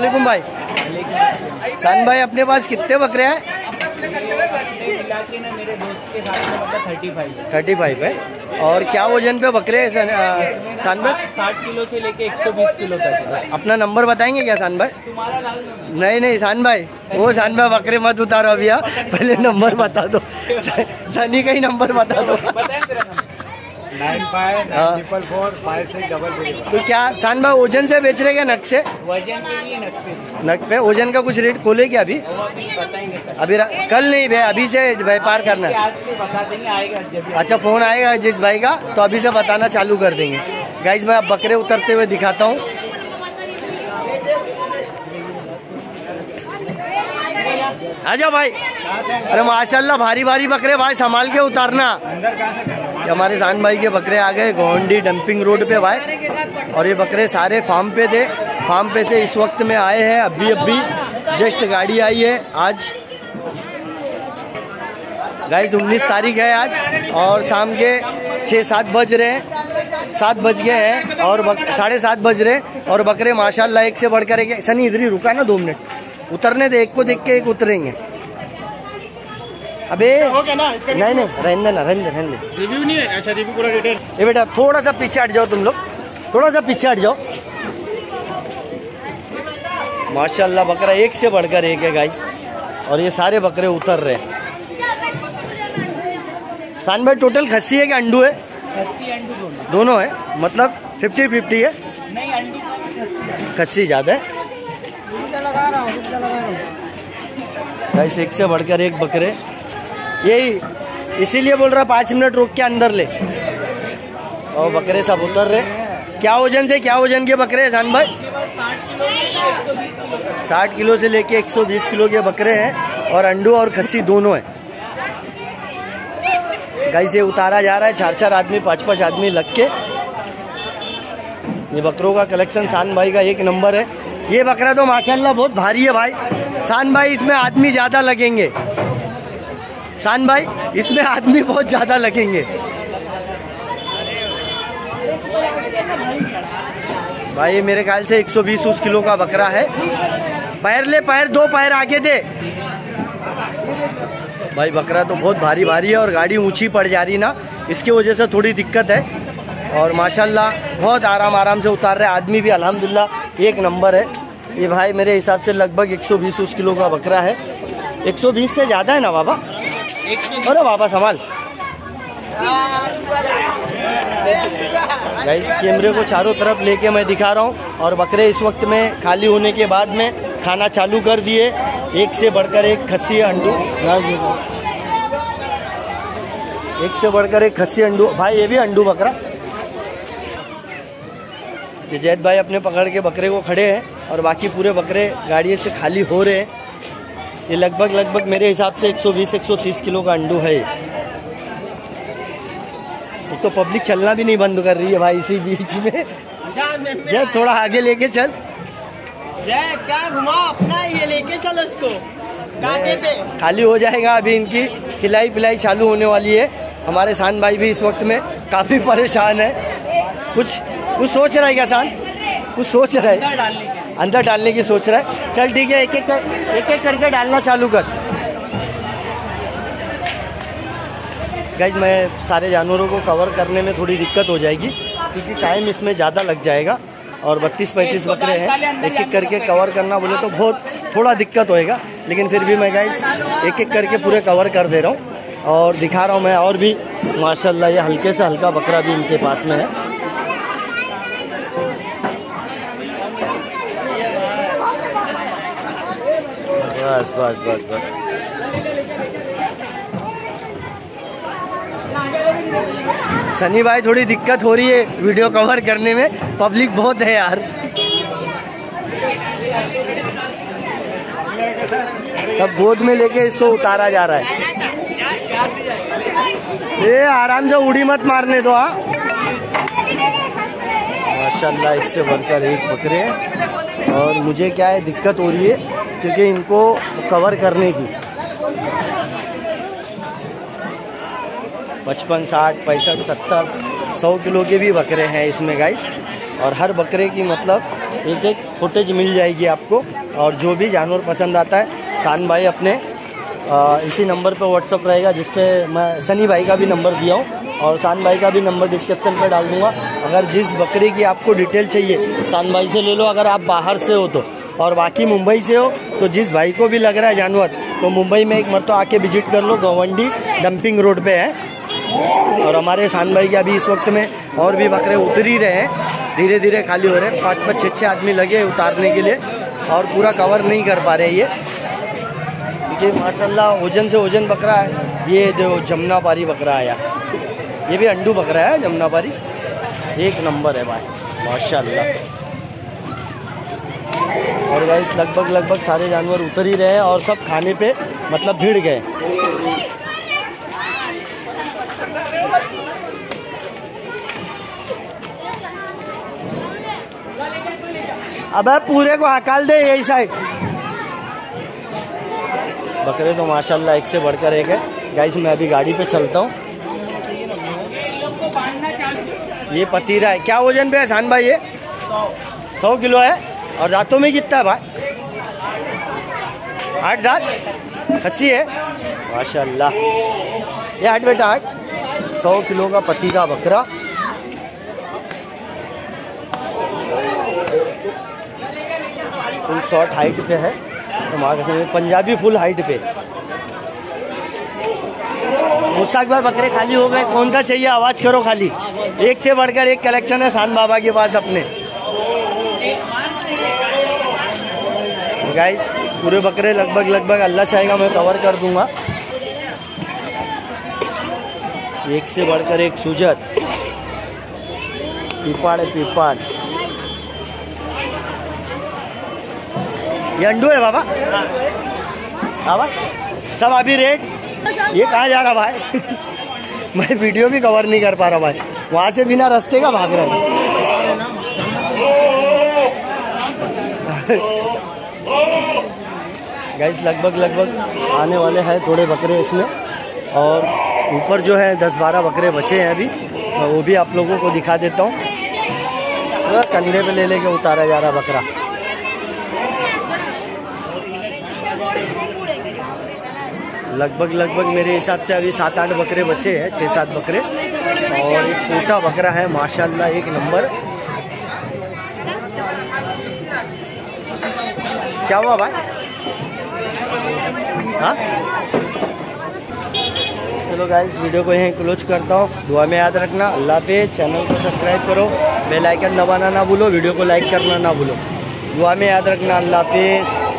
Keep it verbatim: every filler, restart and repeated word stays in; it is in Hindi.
वालेकुम भाई। सान भाई अपने पास कितने बकरे हैं? मेरे दोस्त के साथ में थर्टी फाइव थर्टी फाइव है। और क्या वजन पे बकरे हैं सान भाई? साठ किलो से लेके एक सौ बीस किलो तक। अपना नंबर बताएंगे क्या सान भाई? तुम्हारा नहीं नहीं सान भाई, वो सान भाई बकरे मत उतारो अभी, पहले नंबर बता दो। सनी का ही नंबर बता दो। Nine five triple four five six double zero. तो क्या सान भाई वजन से बेच रहे क्या नग से? वजन के लिए नग पे। नग पे वजन का कुछ रेट खोले क्या अभी? बताएंगे अभी कल नहीं भाई, अभी से व्यापार करना है। आज से बता देंगे, आएगा जब। अच्छा फोन आएगा जिस भाई का तो अभी से बताना चालू कर देंगे। गाइस मैं अब बकरे उतरते हुए दिखाता हूँ। आजा भाई। अरे माशाल्लाह भारी भारी बकरे भाई, संभाल के उतारना। हमारे सान भाई के बकरे आ गए गोंडी डंपिंग रोड पे भाई, और ये बकरे सारे फार्म पे थे। फार्म पे से इस वक्त में आए हैं, अभी अभी जस्ट गाड़ी आई है। आज गाइस उन्नीस तारीख है आज, और शाम के छः सात बज रहे हैं, सात बज गए हैं और साढ़े सात बज रहे हैं, और बकरे माशाल्लाह एक से बढ़कर एक। सनी इधर ही रुका ना दो मिनट, उतरने दे, एक को देख के एक उतरेंगे। अबे ना, नहीं नहीं रहने ना, रहने रहने रिव्यू नहीं है। अच्छा रिव्यू पूरा डिटेल। ये बेटा थोड़ा सा पीछे हट जाओ, तुम लोग थोड़ा सा पीछे हट जाओ। माशाल्लाह बकरा एक से बढ़कर एक है गाइस, और ये सारे बकरे उतर रहे हैं। सान भाई टोटल खस्सी है कि अंडू है? खस्सी अंडू दोनों दोनों है, मतलब फिफ्टी फिफ्टी है। नहीं अंडू खस्सी ज़्यादा है लगा रहा हूँ, लगा रहा हूँ गाइस, एक से बढ़कर एक बकरे। यही इसीलिए बोल रहा पाँच मिनट रोक के अंदर ले, और बकरे सब उतर रहे। क्या वजन से क्या वजन के बकरे हैं सान भाई? साठ किलो से लेके एक सौ बीस किलो के बकरे हैं, और अंडू और खस्सी दोनों है। गाइस ये उतारा जा रहा है, चार चार आदमी पांच पांच आदमी लग के। ये बकरों का कलेक्शन सान भाई का एक नंबर है। ये बकरा तो माशाल्लाह बहुत भारी है भाई। सान भाई इसमें आदमी ज़्यादा लगेंगे, सान भाई इसमें आदमी बहुत ज़्यादा लगेंगे भाई। ये मेरे ख्याल से एक सौ बीस किलो का बकरा है। पैर ले, पैर दो पैर आगे दे भाई। बकरा तो बहुत भारी भारी है, और गाड़ी ऊंची पड़ जा रही ना, इसकी वजह से थोड़ी दिक्कत है। और माशाल्लाह बहुत आराम आराम से उतार रहे। आदमी भी अल्हम्दुलिल्लाह एक नंबर है। ये भाई मेरे हिसाब से लगभग एक सौ बीस किलो का बकरा है। एक सौ बीस से ज़्यादा है ना बाबा? अरे बाबा संभाल। गाइस कैमरे को चारों तरफ लेके मैं दिखा रहा हूँ, और बकरे इस वक्त में खाली होने के बाद में खाना चालू कर दिए। एक से बढ़कर एक खस्सी अंडू, एक से बढ़कर एक खस्सी अंडू भाई। ये भी अंडू बकरा। ये जैद भाई अपने पकड़ के बकरे को खड़े हैं, और बाकी पूरे बकरे गाड़ी से खाली हो रहे हैं। ये लगभग लगभग मेरे हिसाब से एक सौ बीस एक सौ तीस किलो का अंडू है। तो पब्लिक चलना भी नहीं बंद कर रही है भाई इसी बीच में। जय थोड़ा आगे लेके चल, जय क्या घुमा अपना, ये लेके चलो इसको कांटे पे। खाली हो जाएगा अभी, इनकी खिलाई पिलाई चालू होने वाली है। हमारे सान भाई भी इस वक्त में काफ़ी परेशान है। कुछ कुछ सोच रहा है क्या सान? कुछ सोच रहा है, अंदर डालने की सोच रहा है। चल ठीक है, एक एक कर, एक एक करके डालना चालू कर। गाइज मैं सारे जानवरों को कवर करने में थोड़ी दिक्कत हो जाएगी, क्योंकि टाइम इसमें ज़्यादा लग जाएगा, और बत्तीस पैंतीस बकरे हैं। एक एक करके कवर करना बोले तो बहुत थोड़ा दिक्कत होएगा, लेकिन फिर भी मैं गाइज एक एक करके पूरे कवर कर दे रहा हूँ और दिखा रहा हूँ मैं। और भी माशाल्लाह ये हल्के से हल्का बकरा भी इनके पास में है। बस बस बस बस सनी भाई थोड़ी दिक्कत हो रही है वीडियो कवर करने में, पब्लिक बहुत है यार। तब गोद में लेके इसको उतारा जा रहा है। ये आराम से उड़ी मत मारने दो। हाँ माशाल्लाह एक से बढ़कर एक बकरे हैं, और मुझे क्या है दिक्कत हो रही है क्योंकि इनको कवर करने की पचपन साठ पैंसठ सत्तर सौ किलो के भी बकरे हैं इसमें गाइस, और हर बकरे की मतलब एक एक फुटेज मिल जाएगी आपको। और जो भी जानवर पसंद आता है शान भाई अपने आ, इसी नंबर पे व्हाट्सअप रहेगा, जिस पे मैं सनी भाई का भी नंबर दिया हूँ और शान भाई का भी नंबर डिस्क्रिप्शन पे डाल दूँगा। अगर जिस बकरे की आपको डिटेल चाहिए शान भाई से ले लो, अगर आप बाहर से हो तो। और बाकी मुंबई से हो तो जिस भाई को भी लग रहा है जानवर, तो मुंबई में एक मरतबा आके विजिट कर लो, गवंडी डंपिंग रोड पे है। और हमारे शान भाई के अभी इस वक्त में और भी बकरे उतर ही रहे हैं, धीरे धीरे खाली हो रहे हैं। पाँच पाँच छः छः आदमी लगे उतारने के लिए और पूरा कवर नहीं कर पा रहे ये, क्योंकि माशाल्लाह वजन से वजन बकरा है। ये जो जमुनापारी बकरा है यार, ये भी अंडू बकरा है जमुनापारी, एक नंबर है भाई माशाल्लाह। और गाइस लगभग लगभग सारे जानवर उतर ही रहे हैं और सब खाने पे मतलब भिड़ गए। अबे पूरे को हकाल दे यही साइड। बकरे तो माशाल्लाह एक से बढ़कर एक है। गाइस मैं अभी गाड़ी पे चलता हूँ। ये पतीरा है, क्या वजन पे है शान भाई? ये सौ किलो है। और दांतों में कितना है भाई? आठ दांत, खस्सी है माशाल्लाह। ये आठ बेटा आठ, सौ किलो का पतीरा बकरा। फुल शॉर्ट हाइट पे है, तो वहाँ कैसे पंजाबी फुल हाइट पे। मुस्ताक भाई बकरे खाली हो गए, कौन सा चाहिए आवाज़ करो खाली। एक से बढ़कर एक कलेक्शन है शान बाबा के पास अपने। गाइस पूरे बकरे लगभग लगभग अल्लाह चाहेगा मैं कवर कर दूंगा। एक से बढ़कर एक सुजत, पीपाड़ है पीपाड़। ये अंडू है बाबा, बाबा सब अभी रेट। ये कहाँ जा रहा भाई? मैं वीडियो भी कवर नहीं कर पा रहा भाई, वहाँ से बिना रास्ते का भाग रहा है। गाइस लगभग लगभग आने वाले हैं थोड़े बकरे इसमें, और ऊपर जो है दस बारह बकरे बचे हैं अभी, तो वो भी आप लोगों को दिखा देता हूँ। तो कंधे पे ले लेके उतारा जा रहा बकरा। लगभग लगभग मेरे हिसाब से अभी सात आठ बकरे बचे हैं, छः सात बकरे। और एक कोटा बकरा है माशाल्लाह एक नंबर। क्या हुआ भाई? हाँ चलो गाइस वीडियो को यहीं क्लोज करता हूँ। दुआ में याद रखना। अल्लाह पे। चैनल को सब्सक्राइब करो, बेल आइकन दबाना ना भूलो, वीडियो को लाइक करना ना भूलो। दुआ में याद रखना। अल्लाह हाफिज़।